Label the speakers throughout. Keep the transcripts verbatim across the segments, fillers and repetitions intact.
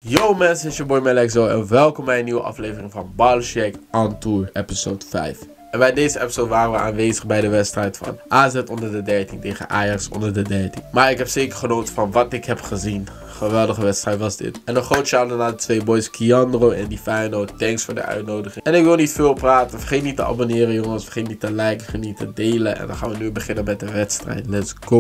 Speaker 1: Yo mensen, het is je boy Melexo en welkom bij een nieuwe aflevering van Ballershake on Tour episode vijf. En bij deze episode waren we aanwezig bij de wedstrijd van A Z onder de dertien tegen Ajax onder de dertien. Maar ik heb zeker genoten van wat ik heb gezien. Geweldige wedstrijd was dit. En een groot shout-out naar de twee boys Kiandro en Divino. Thanks voor de uitnodiging. En ik wil niet veel praten. Vergeet niet te abonneren jongens. Vergeet niet te liken, vergeet niet te delen. En dan gaan we nu beginnen met de wedstrijd. Let's go.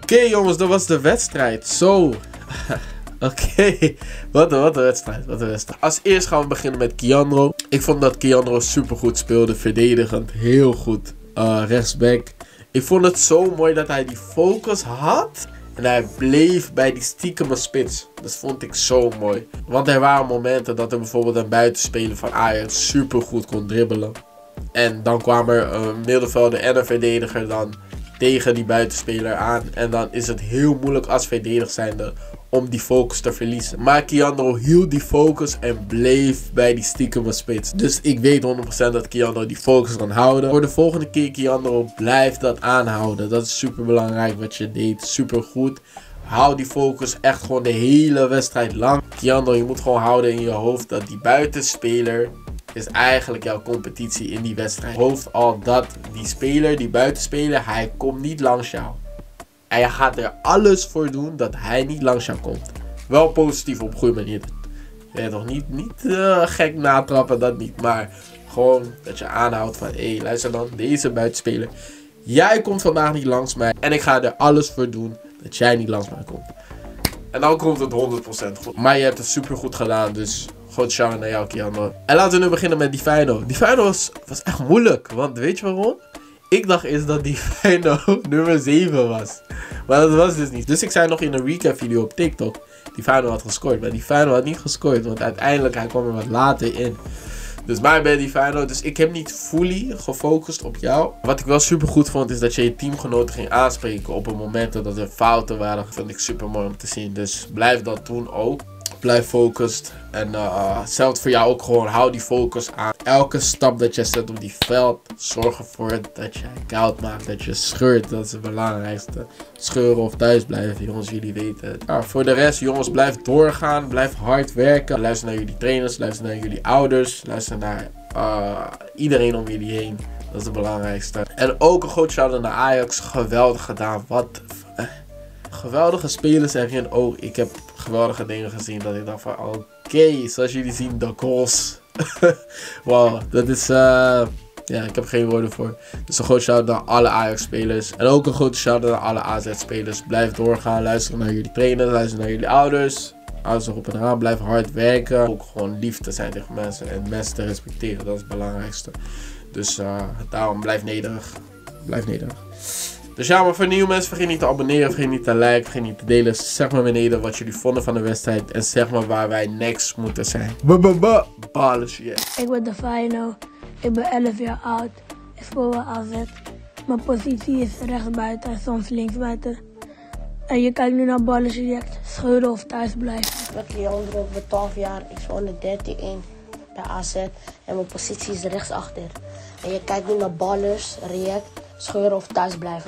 Speaker 1: okay, jongens, dat was de wedstrijd. Zo. Oké. Okay. Wat, wat een wedstrijd. Wat een wedstrijd. Als eerst gaan we beginnen met Kiandro. Ik vond dat Kiandro super goed speelde. Verdedigend. Heel goed. Uh, rechtsback. Ik vond het zo mooi dat hij die focus had. En hij bleef bij die stiekeme spits. Dat vond ik zo mooi. Want er waren momenten dat er bijvoorbeeld een buitenspeler van Ajax super goed kon dribbelen. En dan kwam er een middenvelder en een verdediger dan tegen die buitenspeler aan. En dan is het heel moeilijk als verdediger zijnde om die focus te verliezen. Maar Kiandro hield die focus en bleef bij die stiekeme spits. Dus ik weet honderd procent dat Kiandro die focus kan houden. Voor de volgende keer, Kiandro, blijf dat aanhouden. Dat is super belangrijk wat je deed. Super goed. Hou die focus echt gewoon de hele wedstrijd lang. Kiandro, je moet gewoon houden in je hoofd dat die buitenspeler is eigenlijk jouw competitie in die wedstrijd. Hoofd al dat die speler, die buitenspeler, hij komt niet langs jou. En je gaat er alles voor doen dat hij niet langs jou komt. Wel positief op een goede manier. Je weet toch niet, niet uh, gek natrappen, dat niet. Maar gewoon dat je aanhoudt van, hé, hey, luister dan, deze buitenspeler. Jij komt vandaag niet langs mij. En ik ga er alles voor doen dat jij niet langs mij komt. En dan komt het honderd procent goed. Maar je hebt het super goed gedaan, dus groot shout naar jou, Kiandro. En laten we nu beginnen met Divino. Divino was, was echt moeilijk, want weet je waarom? Ik dacht eerst dat Divino nummer zeven was. Maar dat was dus niet. Dus ik zei nog in een recap video op TikTok. Divino had gescoord. Maar Divino had niet gescoord. Want uiteindelijk hij kwam er wat later in. Dus mij ben Divino. Dus ik heb niet fully gefocust op jou. Wat ik wel super goed vond is dat je je teamgenoten ging aanspreken op het moment dat er fouten waren. Dat vind ik super mooi om te zien. Dus blijf dat doen ook. Blijf focust. En uh, hetzelfde voor jou ook gewoon. Hou die focus aan. Elke stap dat je zet op die veld. Zorg ervoor dat je koud maakt. Dat je scheurt. Dat is het belangrijkste. Scheuren of thuis blijven. Jongens, jullie weten het. Nou, voor de rest, jongens, blijf doorgaan. Blijf hard werken. Luister naar jullie trainers. Luister naar jullie ouders. Luister naar uh, iedereen om jullie heen. Dat is het belangrijkste. En ook een groot shout-out naar Ajax. Geweldig gedaan. Wat... Uh, geweldige spelers erin ook. Ik heb geweldige dingen gezien dat ik dacht van oké, okay, zoals jullie zien, de goals. Wauw, dat is uh, ja, ik heb geen woorden voor. Dus een groot shout naar alle Ajax spelers. En ook een grote shout naar alle A Z spelers. Blijf doorgaan, luisteren naar jullie trainers, luisteren naar jullie ouders. Ouders erop en eraan, blijf hard werken. Ook gewoon lief te zijn tegen mensen en mensen te respecteren, dat is het belangrijkste. Dus uh, daarom blijf nederig. Blijf nederig. Dus ja, maar voor nieuwe mensen, vergeet niet te abonneren, vergeet niet te liken, vergeet niet te delen. Zeg maar beneden wat jullie vonden van de wedstrijd en zeg maar waar wij next moeten zijn. Ba-ba-ba, Ballenshek.
Speaker 2: Ik ben Divino, ik ben elf jaar oud, ik speel bij A Z. Mijn positie is rechtsbuiten en soms linksbuiten. En je kijkt nu naar Ballenshek, scheuren of thuis blijven.
Speaker 3: Ik ben Kiandro, ik ben twaalf jaar, ik speel onder dertien één bij A Z en mijn positie is rechtsachter. En je kijkt nu naar Ballers, React, scheuren of thuis blijven.